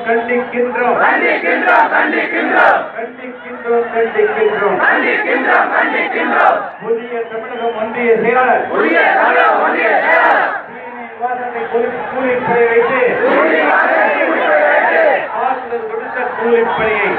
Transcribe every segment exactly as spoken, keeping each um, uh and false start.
கண்டிக்கின்றோம் கண்டிக்கின்றோம் கண்டிக்கின்றோம் கண்டிக்கின்றோம் கண்டிக்கின்றோம் கண்டிக்கின்றோம் கண்டிக்கின்றோம் புதிய தமிழகம் ஒன்றிய செயலாளர் புதிய தமிழகம் ஒன்றிய செயலாளர் சீனிவாசனை கூலிப்படை வைத்து ஆற்றுதல் கொடுத்த கூலிப்படையை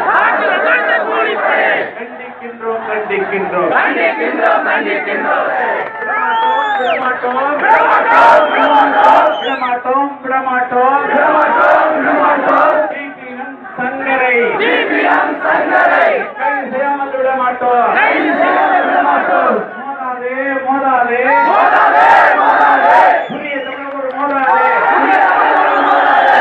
கண்டிக்கின்றோம் கண்டிக்கின்றோம் கண்டிக்கின்றோம் கண்டிக்கின்றோம் விடமாட்டோம் விடமாட்டோம் விடமாட்டோம் விடமாட்டோம் விடமாட்டோம் விடமாட்டோம் சிபிஎம் சங்கரை சிபிஎம் சங்கரை கைது செய்யாமல் விடமாட்டோம் கைது செய்யாமல் விடமாட்டோம் மோதாதே மோதாதே மோதாதே மோதாதே புதிய தமிழகம் மோதாதே புதிய தமிழகம் மோதாதே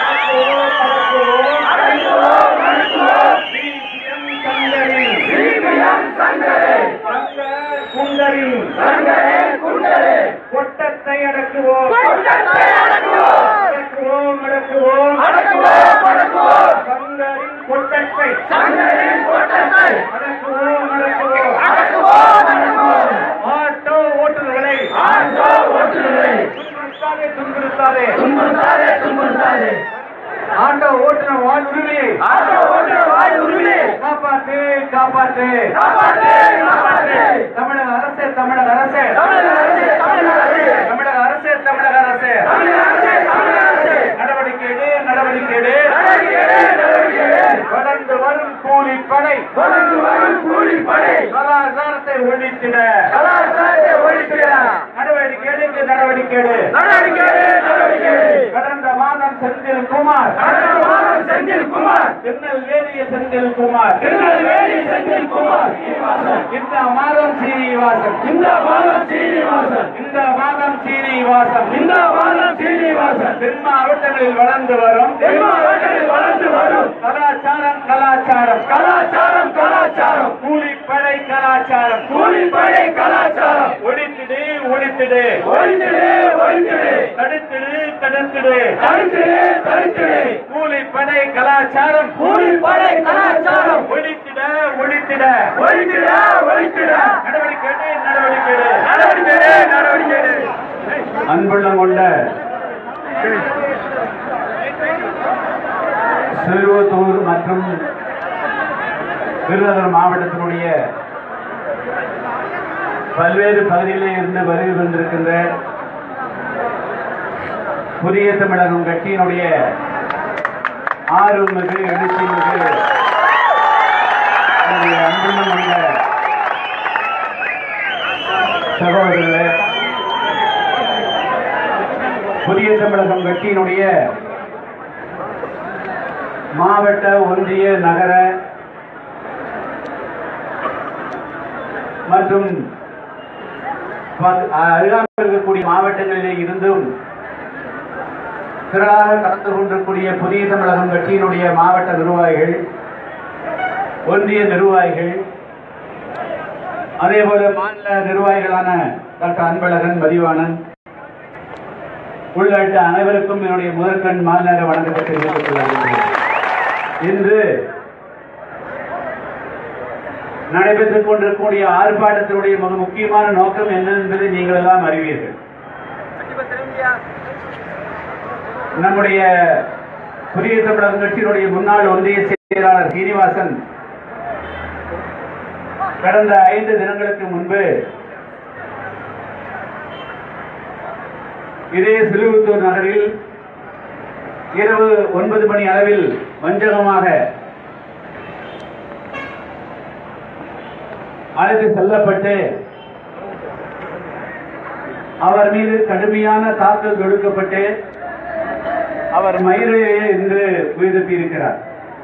அடக்குவோம் அடக்குவோம் அடக்குவோம் சிபிஎம் சங்கரை சிபிஎம் சங்கரை சங்க குண்டரி சங்கரை குண்டரே கொட்டத்தை அடக்குவோம் கொட்டத்தை அடக்குவோம் அடக்குவோம் அடக்குவோம் அடக்குவோம் அடக்குவோம் சங்கரின் கொட்டத்தை சங்கரின் கொட்டத்தை அடக்குவோம் அடக்குவோம் அடக்குவோம் அடக்குவோம் ஆட்டோ ஓட்டுநர்களை ஆட்டோ ஓட்டுநரை துன்புறுத்தாதே துன்புறுத்தாதே துன்புறுத்தாதே துன்புறுத்தாதே ஆட்டோ ஓட்டுநர் வாழ் உரிமையை ஆட்டோ ஓட்டுநர் வாழ் உரிமையை காப்பாற்று காப்பாற்று காப்பாற்று காப்பாற்று தமிழக அரசு தமிழக அரசு தமிழக அரசு தமிழக அரசு தமிழக அரசு தமிழக அரசு தமிழக அரசு தமிழக அரசு நடவடிக்கை எடு நடவடிக்கை எடு நடவடிக்கை எடு, நடவடிக்கை எடு. வளர்ந்து வரும் கூலிப்படை வளர்ந்து வரும் கூலிப்படை கலாச்சாரத்தை ஒழித்திட கலாச்சாரத்தை ஒழித்திட நடவடிக்கை எடுக்கு நடவடிக்கை எடு நடவடிக்கை எடு, நடவடிக்கை எடு. கடந்த மாதம் செந்தில் குமார் கடந்த மாதம் செந்தில் குமார் திருநெல்வேலிய செந்தில் குமார் திருநெல்வேலி செந்தில் குமார் சீனிவாசன் இந்த மாதம் சீனிவாசன் இந்த மாதம் சீனிவாசன் இந்த மாதம் சீனிவாசன் இந்த மாதம் சீனிவாசன் தென் மாவட்டங்களில் வளர்ந்து வரும் தென் மாவட்டத்தில் வளர்ந்து வரும் கலாச்சாரம் கலாச்சாரம் கலாச்சாரம் கலாச்சாரம் கூலிப்படை கலாச்சாரம் கூலிப்படை கலாச்சாரம் ஒழித்திடு ஒழித்திடு ஒழிந்திடு ஒழிந்திடு தடுத்திடு தடுத்திடு தடுத்திடு தடுத்திடு கூலிப்படை கலாச்சாரம் கூலிப்படை கலாச்சாரம் ஒழித்திட ஒழித்திட ஒழித்திட ஒழித்திட நடவடிக்கை எடு, நடவடிக்கை எடு. நடவடிக்கை எடு, நடவடிக்கை எடு. அன்புள்ளம் கொண்ட சிறுவத்தூர் மற்றும் விருதுநகர் மாவட்டத்தினுடைய பல்வேறு பகுதிகளில் இருந்து வருகை வந்திருக்கின்ற புதிய தமிழகம் கட்சியினுடைய ஆர்வமிகு எழுச்சிமிகு அன்புள்ளம் கொண்ட சகோதரர்களே, புதிய தமிழகம் கட்சியினுடைய மாவட்ட ஒன்றிய நகர மற்றும் அருகாமையில் இருக்கக்கூடிய மாவட்டங்களிலே இருந்தும் திரளாக கலந்து கொண்டிருக்கூடிய புதிய தமிழகம் கட்சியினுடைய மாவட்ட நிர்வாகிகள், ஒன்றிய நிர்வாகிகள், அதேபோல மாநில நிர்வாகிகளான டாக்டர் அன்பழகன், மதிவாணன் உள்ளிட்ட அனைவருக்கும் என்னுடைய முதற்கண் மாநில வணக்கத்தை தெரிவித்துக் கொள்கிறேன். இன்று நடைபெற்றுக் கொண்டிருக்கக்கூடிய ஆர்ப்பாட்டத்தினுடைய மிக முக்கியமான நோக்கம் என்ன என்பதை நீங்கள் எல்லாம் அறிவீர்கள். நம்முடைய புதிய தமிழகம் கட்சியினுடைய முன்னாள் ஒன்றிய செயலாளர் சீனிவாசன் கடந்த ஐந்து தினங்களுக்கு முன்பு இதே சிலுவத்தூர் நகரில் இரவு ஒன்பது மணி அளவில் வஞ்சகமாக அழைத்து செல்லப்பட்டு அவர் மீது கடுமையான தாக்கல் தொடுக்கப்பட்டு அவர் மயிரையே இன்று உயிரிழந்திருக்கிறார்.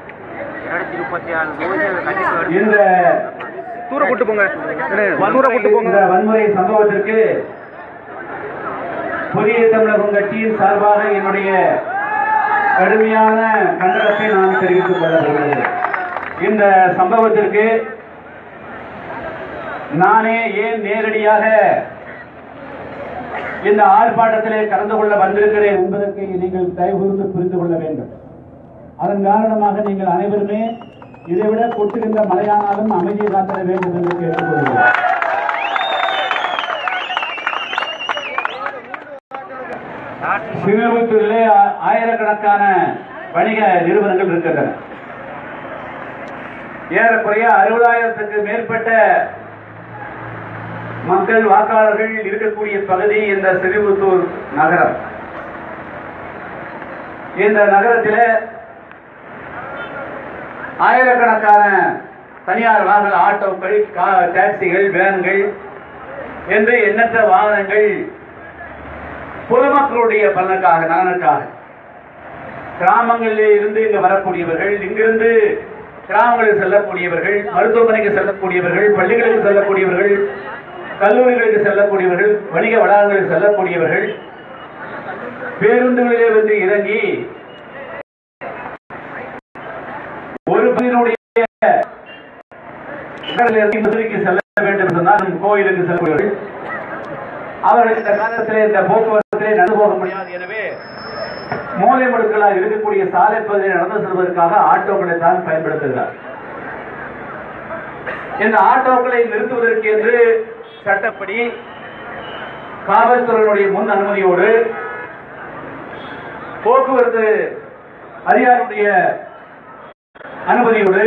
இந்த வன்முறை சம்பவத்திற்கு புதிய தமிழகம் கட்சியின் சார்பாக என்னுடைய கடுமையான கண்டனத்தை நான் தெரிவித்துக் கொள்ள விரும்புகிறேன். இந்த சம்பவத்திற்கு நானே ஏன் நேரடியாக இந்த ஆர்ப்பாட்டத்திலே கலந்து கொள்ள வந்திருக்கிறேன் என்பதற்கு நீங்கள் தயவுகூர்ந்து புரிந்து கொள்ள வேண்டும். அதன் காரணமாக நீங்கள் அனைவருமே இதைவிட கொட்டுகின்ற மழையானாலும் அமைதியை காத்திட வேண்டும் என்று கேட்டுக்கொள்கிறேன். சிறுவத்தூரிலே ஆயிரக்கணக்கான வணிக நிறுவனங்கள் இருக்கின்றன. ஏறக்குறைய அறுபதாயிரத்துக்கு மேற்பட்ட மக்கள் வாக்காளர்கள் இருக்கக்கூடிய பகுதி இந்த ஸ்ரீவில்லிபுத்தூர் நகரம். இந்த நகரத்தில் ஆயிரக்கணக்கான தனியார் வாகன ஆட்டோக்கள், டாக்ஸிகள், வேன்கள் என்று எண்ணற்ற வாகனங்கள் பொதுமக்களுடைய பலனுக்காக, நலனுக்காக கிராமங்களில் இருந்து இங்கு வரக்கூடியவர்கள், இங்கிருந்து கிராமங்களுக்கு செல்லக்கூடியவர்கள், மருத்துவமனைக்கு செல்லக்கூடியவர்கள், பள்ளிகளுக்கு செல்லக்கூடியவர்கள், கல்லூரிகளுக்கு செல்லக்கூடியவர்கள், வணிக வளாகங்களுக்கு செல்லக்கூடியவர்கள் பேருந்துகளிலே வந்து இறங்கி ஒரு பகுதியினுடைய மதுரைக்கு செல்ல வேண்டும் சொன்னால் கோயிலுக்கு செல்லக்கூடியவர்கள் அவர்கள் இந்த காலத்திலே இந்த போக்குவரத்திலே நடந்து போக முடியாது. எனவே மூலை முடுக்கலாக இருக்கக்கூடிய சாலை பகுதியை நடந்து செல்வதற்காக ஆட்டோக்களை தான் பயன்படுத்துகிறார். இந்த ஆட்டோக்களை நிறுத்துவதற்கு என்று சட்டப்படி காவல்துறையினுடைய முன் அனுமதியோடு போக்குவரத்து அதிகாரியுடைய அனுமதியோடு,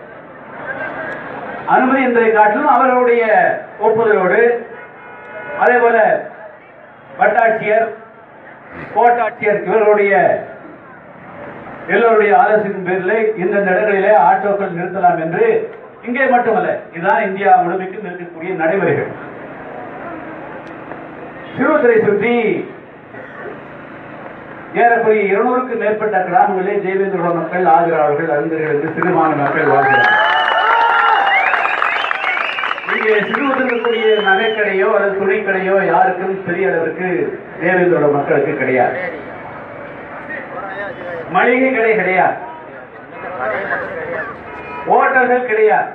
அனுமதி என்பதை காட்டிலும் அவர்களுடைய ஒப்புதலோடு, அதே போல வட்டாட்சியர், கோட்டாட்சியர் இவர்களுடைய எல்லோருடைய ஆலோசனையின் பேரில் இந்த இடங்களிலே ஆட்டோக்கள் நிறுத்தலாம் என்று இங்கே மட்டுமல்ல, இதுதான் இந்தியா முழுமைக்கும் இருக்கக்கூடிய நடைமுறைகள். சிறுவத்துறை சுற்றி ஏறக்குறைய இருநூறுக்கு மேற்பட்ட கிராமங்களிலே தேவேந்திர மக்கள், ஆதரவாளர்கள், அறிஞர்களுக்கு சிறுபான்மை மக்கள் வாழ்கிறார்கள். இங்கே சிறுவதற்குரிய நகைக்கடையோ அல்லது துணைக்கடையோ யாருக்கும் பெரிய அளவிற்கு தேவேந்திர மக்களுக்கு கிடையாது. மளிகை கடை கிடையாது, ஓட்டல்கள் கிடையாது.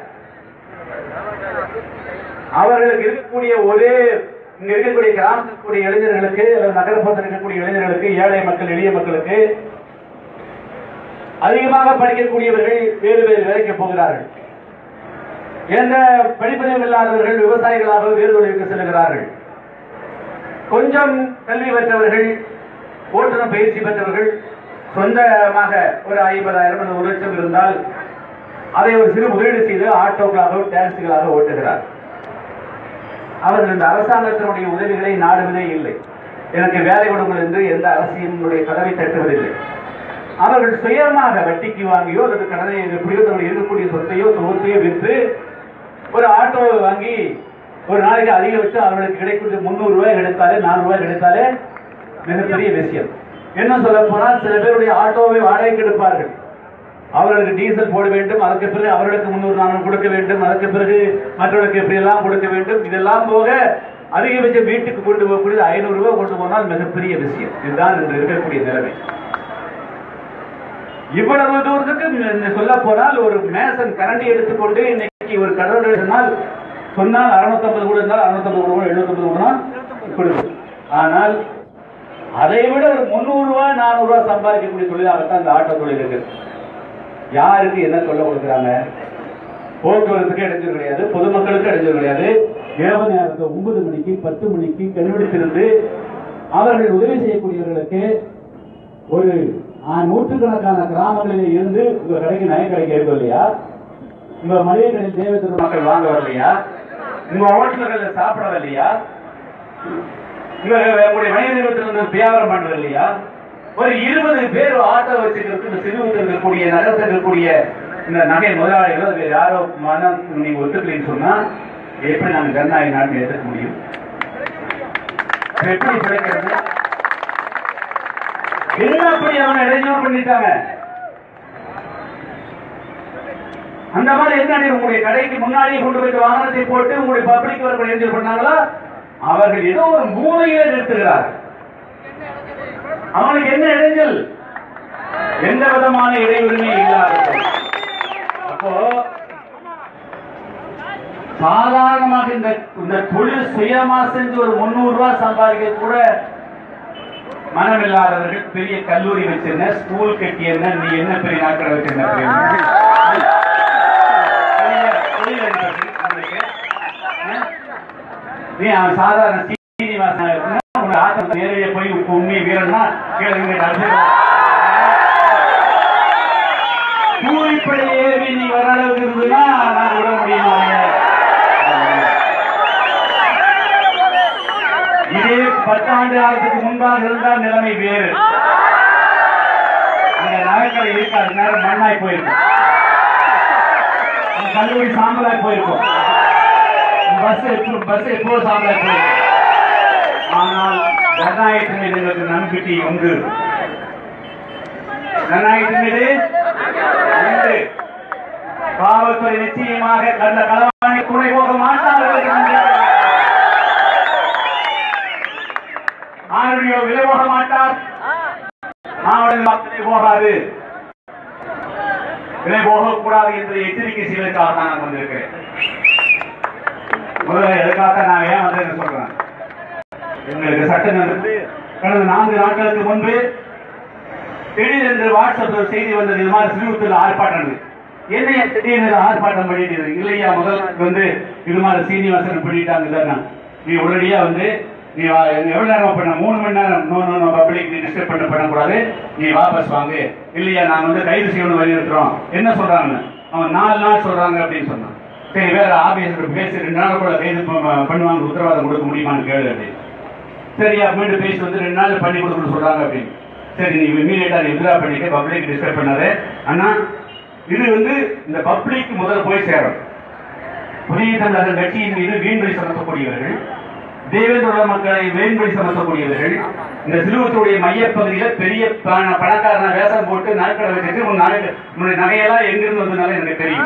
அவர்களுக்கு இருக்கக்கூடிய ஒரே இங்க இருக்கக்கூடிய கிராமத்திற்குரிய இளைஞர்களுக்கு அல்லது நகர்ப்புறத்தில் இருக்கக்கூடிய இளைஞர்களுக்கு, ஏழை மக்கள், எளிய மக்களுக்கு, அதிகமாக படிக்கக்கூடியவர்கள் வேறு வேறு வேலைக்கு போகிறார்கள். எந்த படிப்பறிவு இல்லாதவர்கள் விவசாயிகளாக வேறு தொழிலுக்கு செல்கிறார்கள். கொஞ்சம் கல்வி பெற்றவர்கள், ஓட்டுநர் பயிற்சி பெற்றவர்கள் சொந்தமாக ஒரு ஐம்பதாயிரம் ஒரு லட்சம் இருந்தால் அதை ஒரு சிறு முதலீடு செய்து ஆட்டோக்களாக, டாக்ஸிகளாக ஓட்டுகிறார். அவர்கள் இந்த அரசாங்கத்தினுடைய உதவிகளை நாடுவதே இல்லை. எனக்கு வேலை கொடுங்கள் என்று எந்த அரசினுடைய கதவை தட்டுவதில்லை. அவர்கள் சுயமாக வட்டிக்கு வாங்கியோ அல்லது கடனை இருக்கக்கூடிய சொத்தையோ சுகத்தையோ விற்று ஒரு ஆட்டோவை வாங்கி ஒரு நாளைக்கு அதிகபட்சம் அவர்களுக்கு கிடைக்கூடிய முன்னூறு ரூபாய் கிடைத்தாலே, நானூறு ரூபாய் கிடைத்தாலே மிகப்பெரிய விஷயம். என்ன சொல்ல போனால் சில பேருடைய ஆட்டோவை வாடகைக்கு எடுப்பார்கள். அவர்களுக்கு டீசல் போட வேண்டும், அதற்கு பிறகு அவர்களுக்கு முன்னூறு நானூறு கொடுக்க வேண்டும், அதற்கு பிறகு மற்றவர்களுக்கு எப்படி எல்லாம் கொடுக்க வேண்டும். இதெல்லாம் போக அதிகபட்சம் வீட்டுக்கு கொண்டு போகக்கூடியது ஐநூறு ரூபாய் கொண்டு போனால் மிகப்பெரிய விஷயம். இதுதான் இன்று இருக்கக்கூடிய நிலைமை. இவ்வளவு தூரத்துக்கு சொல்ல போனால் ஒரு மேசன் கரண்டி எடுத்துக்கொண்டு இன்னைக்கு ஒரு கடவுள் சொன்னால் சொன்னால் அறுநூத்தி ஐம்பது கூட இருந்தால் அறுநூத்தி ஐம்பது கூட எழுநூத்தி ஐம்பது கூட கொடுக்கும். ஆனால் அதை விட ஒரு முன்னூறு ரூபாய் நானூறு ரூபாய் சம்பாதிக்கக்கூடிய தொழிலாகத்தான் இந்த ஆட்டோ தொழில் இருக்கு. யாருக்கு என்ன சொல்ல கொடுக்குறாங்க? போக்குவரத்துக்கு இடைஞ்சல் கிடையாது, பொதுமக்களுக்கு இடைஞ்சல் கிடையாது. இரவு நேரத்தை ஒன்பது மணிக்கு பத்து மணிக்கு கண்டுபிடித்திருந்து அவர்கள் உதவி செய்யக்கூடியவர்களுக்கு ஒரு நூற்றுக்கணக்கான கிராமங்களில் இருந்து உங்க கடைக்கு நகை கடைக்கு ஏற்ப இல்லையா, உங்க மளிகை கடையில் தேவையான மக்கள் வாங்க வரலையா, உங்க ஹோட்டல்களில் சாப்பிட வரலையா, உங்களுடைய வணிக நிறுவனத்தில் வியாபாரம் பண்றது இல்லையா? ஒரு இருபது பேர் ஆட்டோ வச்சுக்கிறது இந்த சிறுவத்தில் இருக்கக்கூடிய நகரத்தில் இருக்கக்கூடிய இந்த நகை முதலாளிகள் வேறு யாரோ மனம் நீங்க ஒத்துக்கலன்னு சொன்னா எப்படி நாங்க ஜனநாயக நாடு எடுத்துக்க முடியும்? எப்படி பிழைக்கிறது? என்ன அப்படி அவனை இடைஞ்சல் பண்ணிட்டாங்க? அந்த மாதிரி என்ன உங்களுடைய கடைக்கு முன்னாடியே கொண்டு போய் வாகனத்தை போட்டு உங்களுடைய பப்ளிக் ஒர்க் இடைஞ்சல் பண்ணாங்களா? அவர்கள் ஏதோ ஒரு மூலையில நிறுத்துகிறார்கள். அவனுக்கு என்ன இடைஞ்சல்? எந்த விதமான இடையுரிமை இல்லாத. அப்போ சாதாரணமாக இந்த தொழில் சுயமா செஞ்சு ஒரு முன்னூறு ரூபாய் சம்பாதிக்க கூட மனம் இல்லாதவர்கள் பெரிய கல்லூரி வச்சிருந்த, ஸ்கூல் கட்டி என்ன, நீ என்ன பெரிய நாட்கள் வச்சிருந்த, நீ அவன் சாதாரண சீனிவாசன் நேரடியாக போய் உண்மை வீரன்னா கேளுங்க. கூலிப்படை ஏறி நீ வர அளவுக்கு இருந்ததுன்னா நான் விட முடியுமா? இதே பத்தாண்டு காலத்துக்கு முன்பாக இருந்தால் நிலைமை வேறு. அந்த நகைக்கடை இருக்காது, நேரம் மண்ணாய் போயிருக்கும், கல்லூரி சாம்பலாய் போயிருக்கும், பஸ் பஸ் எப்போ சாம்பலாய் போயிருக்கும். ஆனால் ஜனநாயகத்தின் மீது எங்களுக்கு நம்பிக்கை உண்டு. ஜனநாயகத்தின் மீது உண்டு. காவல்துறை நிச்சயமாக கடந்த களவாணி துணை போக மாட்டார்கள். ஆர்டிஓ விலை போக மாட்டார், மாவட்ட போகாது, விலை போகக்கூடாது என்று எச்சரிக்கை செய்வதற்காக தான் நான் வந்திருக்கிறேன். முதல்ல எதுக்காக நான் ஏன் வந்து சொல்றேன், எங்களுக்கு சட்டம் கடந்த நான்கு நாட்களுக்கு முன்பு திடீரென்று வாட்ஸ்அப் செய்தி வந்தது, இது மாதிரி சிறுவத்தில் ஆர்ப்பாட்டம். என்னைய திடீர்னு ஆர்ப்பாட்டம் பண்ணிட்டு இல்லையா, முதல் வந்து இது மாதிரி சீனிவாசன் பண்ணிட்டாங்க, நீ உடனடியா வந்து நீ எவ்வளவு நேரம் பண்ண, மூணு மணி நேரம், நோ நோ பப்ளிக் நீ டிஸ்டர்ப் பண்ண பண்ணக்கூடாது, நீ வாபஸ் வாங்கு, இல்லையா நாங்க வந்து கைது செய்யணும் வலியுறுத்துறோம். என்ன சொல்றாங்க, அவன் நாலு நாள் சொல்றாங்க அப்படின்னு சொன்னான். சரி, வேற ஆபீஸ் பேசி ரெண்டு நாள் கூட கைது பண்ணுவாங்க, உத்தரவாதம் கொடுக்க முடியுமான்னு கேளு அப்படின்னு. சரியா மீண்டும் பேசி வந்து ரெண்டு நாள் பண்ணி கொடுக்கணும்னு சொல்றாங்க அப்படின்னு. சரி, நீ இமீடியட்டா நீ வித்ரா பண்ணிக்க, பப்ளிக் டிஸ்டர்ப் பண்ணாரு. ஆனா இது வந்து இந்த பப்ளிக் முதல்ல போய் சேரும். புதிய தமிழக கட்சியின் மீது வீண்வழி சுமத்தக்கூடியவர்கள், தேவேந்திர மக்களை வேண்படி சமத்தக்கூடியவர்கள், இந்த சிறுவத்துடைய மையப்பகுதியில் பெரிய பணக்காரன வேஷம் போட்டு நாட்களை வச்சுட்டு உன்னுடைய நகையெல்லாம் எங்கிருந்து வந்ததுனால எனக்கு தெரியும்.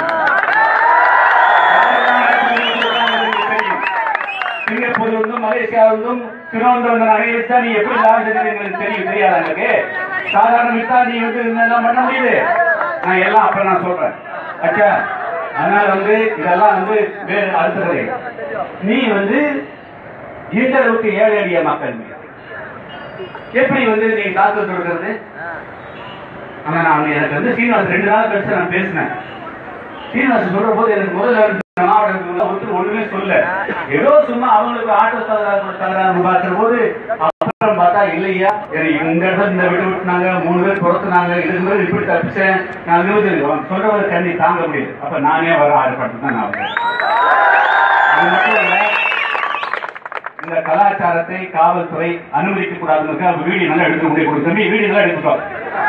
சிங்கப்பூர்ல இருந்தும் மலேசியாவில இருந்தும் திருவனந்தபுரம் நகையை வச்சா நீ எப்படி லாபம் எங்களுக்கு தெரியும், தெரியாத எனக்கு. சாதாரண விட்டா நீ வந்து எல்லாம் பண்ண முடியுது. நான் எல்லாம் அப்புறம் நான் சொல்றேன். அச்சா, அதனால வந்து இதெல்லாம் வந்து வேறு அடுத்தது. நீ வந்து இந்த அளவுக்கு ஏழை எளிய மக்கள் எப்படி வந்து நீ தாக்கல் கொடுக்கிறது? ஆனா நான் எனக்கு வந்து சீனிவாசன் ரெண்டு நாள் கழிச்சு நான் பேசினேன். சீனிவாசன் சொல்ற போது எனக்கு முதல்ல மாவட்டத்துக்கு ஒண்ணுமே சொல்ல, ஏதோ சும்மா அவங்களுக்கு ஆட்டோ தகராறு பார்க்கிற போது அப்புறம் பார்த்தா இல்லையா இந்த இடத்துல இந்த விட்டு விட்டுனாங்க, மூணு பேர் புறத்துனாங்க, இதுக்கு மேல இப்படி தப்பிச்சேன் நான் சொல்றவங்க கண்ணி தாங்க முடியுது. அப்ப நானே வர ஆர்ப்பாட்டம் தான் நான் அது மட்டும் இல்ல, இந்த கலாச்சாரத்தை காவல்துறை அனுமதிக்க கூடாதுன்னு வீடியோ நல்லா எடுத்து முடிய கொடுத்து தம்பி வீடியோ நல்லா எடுத்துட்டோம்,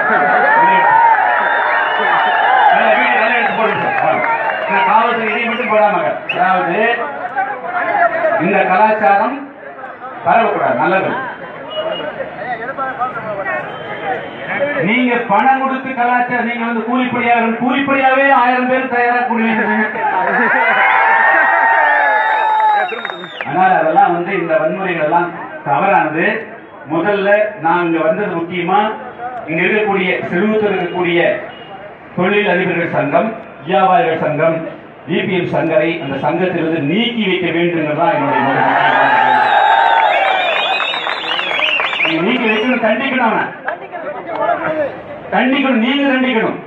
வீடியோ நல்லா எடுத்து போட்டு காவல்துறை இதை மட்டும் போடாம. அதாவது இந்த கலாச்சாரம் பரவக்கூடாது, நல்லது. நீங்க பணம் கொடுத்து கலாச்சாரம் நீங்க வந்து கூலிப்படியாக கூலிப்படியாவே ஆயிரம் பேர் தயாரா கூடிய. ஆனால் அதெல்லாம் வந்து இந்த வன்முறைகள் எல்லாம் தவறானது. முதல்ல நாங்க வந்தது முக்கியமா இங்க இருக்கக்கூடிய செல்வத்தில் இருக்கக்கூடிய தொழில் அதிபர்கள் சங்கம், வியாபாரிகள் சங்கம், பிபிஎம் சங்கரை அந்த சங்கத்திலிருந்து நீக்கி வைக்க வேண்டும் தான் என்னுடைய நீக்கி வைக்கணும், கண்டிக்கணும், கண்டிக்கணும், நீங்க கண்டிக்கணும்.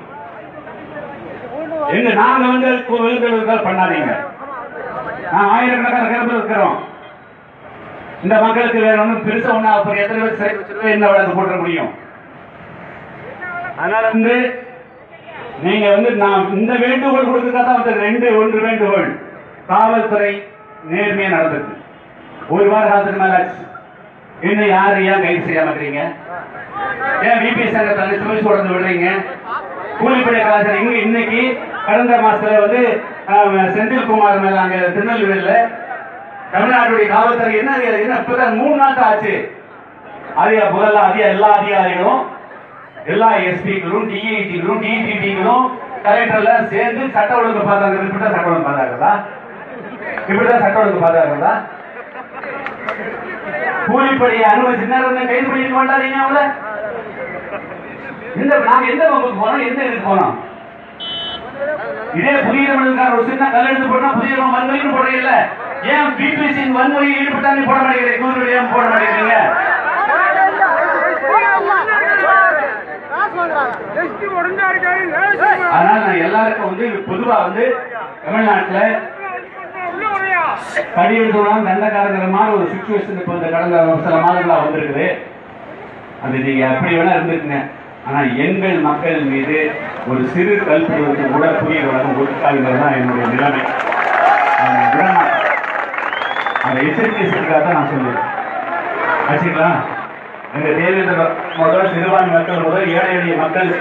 எங்க நாங்க வந்து பண்ணாதீங்க. நான் ஆயிரக்கணக்கான கிளம்பி இருக்கிறோம். இந்த மக்களுக்கு வேற ஒன்றும் பெருசா ஒண்ணா எத்தனை பேர் என்ன வழக்கு போட முடியும்? அதனால வந்து நீங்க வந்து நான் இந்த வேண்டுகோள் கொடுக்கறதா வந்து ரெண்டு ஒன்று வேண்டுகோள். காவல்துறை நேர்மையா நடந்தது. ஒரு வார காலத்துக்கு மேல ஆச்சு, இன்னும் யாரு ஏன் கைது செய்யாம இருக்கிறீங்க? ஏன் பிபி சங்கத்தை சுமதி தொடர்ந்து விடுறீங்க? கூலிப்படை கலாச்சாரம் இங்க இன்னைக்கு கடந்த மாசத்துல வந்து செந்தில்குமார் மேல அங்க திருநெல்வேலியில தமிழ்நாட்டுடைய காவல்துறை என்ன என்ன இப்பதான் மூணு நாள் ஆச்சு. அதிக முதல்ல அதிக எல்லா அதிகாரிகளும் எல்லா எஸ்பிக்களும் டிஐடிகளும் டிஜிபிகளும் கலெக்டர்ல சேர்ந்து சட்ட ஒழுங்கு பாதுகாக்கிறது. இப்படிதான் சட்ட ஒழுங்கு பாதுகாக்கிறதா? இப்படிதான் சட்ட ஒழுங்கு பாதுகாக்கிறதா? கூலிப்படியை அனுமதி கைது பண்ணிருக்க மாட்டாதீங்க அவங்கள. இந்த நாங்க எந்த வகுப்புக்கு போனோம், எந்த இதுக்கு போனோம்? இதே புதிய தமிழ் ஒரு சின்ன கல் எடுத்து போட்டா புதிய வன்முறைன்னு போடுற இல்ல. ஏன் பிபிசி வன்முறையில் ஈடுபட்டாங்க போட மாட்டேங்கிறீங்க? கூலிப்படி ஏன் போட மாட்டேங்கிறீங்க? அதனால நான் எல்லாருக்கும் வந்து பொதுவா வந்து தமிழ்நாட்டுல கடியெடுத்தோம் தண்டக்காரங்கிற மாதிரி ஒரு சிச்சுவேஷன் இப்ப இந்த கடந்த சில மாதங்களா வந்திருக்குது. அது நீங்க எப்படி வேணா இருந்துக்குங்க. ஆனா எங்கள் மக்கள் மீது ஒரு சிறு கல்பிடுவதற்கு கூட புதிய உலகம் ஒதுக்காதுங்கிறது தான் என்னுடைய நிலைமை. அந்த எச்சரிக்கை சொல்றதாக தான் நான் சொல்லுவேன். வச்சுக்கலாம். எங்க தேவேந்திர முதல் சிறுபான்மை மக்கள் முதல் ஏழை எளிய மக்கள்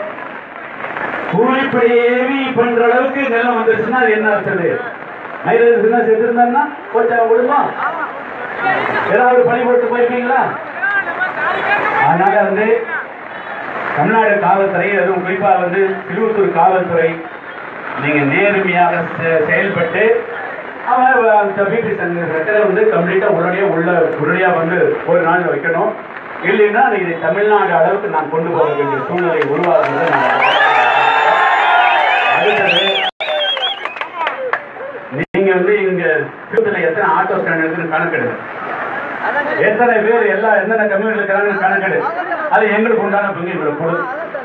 கூலிப்படையேவி பண்ற அளவுக்கு நிலம் வந்துருச்சுன்னா அது என்ன அர்த்தது? மயிலாடுதுறை சின்ன செத்துருந்தா கோச்சா விடுமா? ஏதாவது பணி போட்டு போயிருப்பீங்களா? அதனால வந்து தமிழ்நாடு காவல்துறை, அதுவும் குறிப்பா வந்து திருவத்தூர் காவல்துறை நீங்க நேர்மையாக செயல்பட்டு அவன் பிபி சங்கத்தை வந்து கம்ப்ளீட்டா உடனடியாக உள்ள உடனடியா வந்து ஒரு நாள் வைக்கணும். இல்லைன்னா இதை தமிழ்நாடு அளவுக்கு நான் கொண்டு போக வேண்டிய சூழ்நிலை உருவாகுது. அடுத்தது நீங்க வந்து இங்க திருப்பதில எத்தனை ஆட்டோ ஸ்டாண்ட் இருக்குன்னு கணக்கெடு, எத்தனை பேர் எல்லா எந்தெந்த கம்யூனிட்டி இருக்கிறாங்கன்னு கணக்கெடு. அது எங்களுக்கு உண்டான பங்கு எங்களுக்கு கொடு.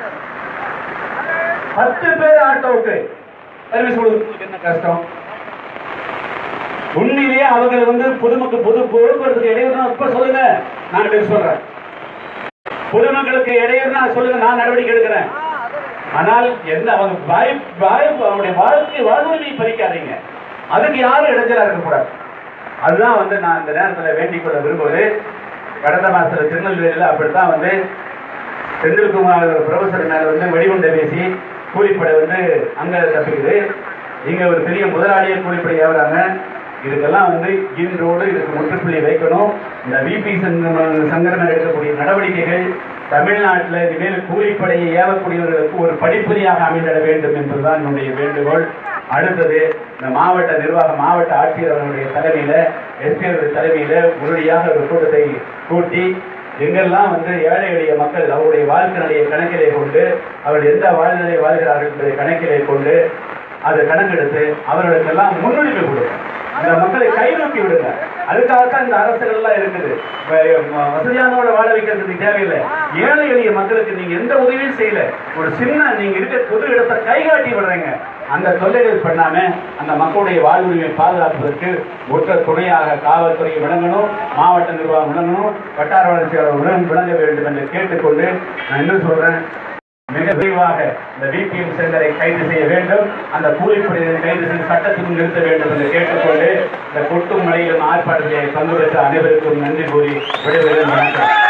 பத்து பேர் ஆட்டோவுக்கு சர்வீஸ் கொடுக்கறதுக்கு என்ன கஷ்டம்? உண்மையிலேயே அவர்கள் வந்து பொதுமக்கள் பொது போக்குவரத்துக்கு இடையூறுனா இப்ப சொல்லுங்க, நான் சொல்றேன். பொதுமக்களுக்கு இடையூறுனா சொல்லுங்க, நான் நடவடிக்கை எடுக்கிறேன். ஆனால் என்ன அவங்க வாய்ப்பு வாய்ப்பு அவருடைய வாழ்க்கை வாழ்வுரிமையை பறிக்காதீங்க. அதுக்கு யாரும் இடைஞ்சலா இருக்கக்கூடாது. அதுதான் வந்து நான் இந்த நேரத்தில் வேண்டிக் கொள்ள விரும்புவது. கடந்த மாசத்துல திருநெல்வேலியில் அப்படித்தான் வந்து செந்தில்குமார் ப்ரொஃபசர் மேல வந்து வெடிகுண்டை பேசி கூலிப்படை வந்து அங்க தப்பிக்குது. இங்க ஒரு பெரிய முதலாளியை கூலிப்படை ஏவுறாங்க. இதுக்கெல்லாம் வந்து இன்றோடு இதுக்கு முற்றுப்புள்ளி வைக்கணும். இந்த விபி சங்கரன் எடுக்கக்கூடிய நடவடிக்கைகள் தமிழ்நாட்டில் இனிமேல் கூலிப்படையை ஏவக்கூடியவர்களுக்கு ஒரு படிப்படியாக அமைந்திட வேண்டும் என்பதுதான் என்னுடைய வேண்டுகோள். அடுத்தது இந்த மாவட்ட நிர்வாக மாவட்ட ஆட்சியர் அவர்களுடைய தலைமையில எஸ்பி அவருடைய தலைமையில உறுதியாக ஒரு கூட்டத்தை கூட்டி எங்கெல்லாம் வந்து ஏழை எளிய மக்கள் அவருடைய வாழ்க்கையை கணக்கிலே கொண்டு அவர்கள் எந்த வாழ்நிலை வாழ்கிறார்கள் என்பதை கணக்கிலே கொண்டு அதை கணக்கெடுத்து அவர்களுக்கெல்லாம் முன்னுரிமை கொடுங்க. அந்த மக்களை கை நோக்கி விடுங்க. அதுக்காகத்தான் இந்த அரசுகள் எல்லாம் இருக்குது. வசதியானோட வாழ வைக்கிறதுக்கு தேவையில்லை. ஏழை எளிய மக்களுக்கு நீங்க எந்த உதவியும் செய்யல, ஒரு சின்ன நீங்க இருக்க பொது இடத்தை கைகாட்டி விடுறீங்க. அந்த தொல்லைகள் பண்ணாம அந்த மக்களுடைய வாழ்வுரிமை பாதுகாப்பதற்கு ஒற்ற துணையாக காவல்துறை விளங்கணும், மாவட்ட நிர்வாகம் விளங்கணும், வட்டார வளர்ச்சியாளர் விளங்க வேண்டும் என்று கேட்டுக்கொண்டு நான் என்ன சொல்றேன், மிக விரைவாக இந்த விபிஎம் செங்கரை கைது செய்ய வேண்டும். அந்த கூலிப்படையை கைது செய்து சட்டத்துக்கு நிறுத்த வேண்டும் என்று கேட்டுக்கொண்டு இந்த கொட்டும் மழையிலும் ஆர்ப்பாட்டத்தை பங்கு பெற்ற அனைவருக்கும் நன்றி கூறி விடைபெறுகிறேன்.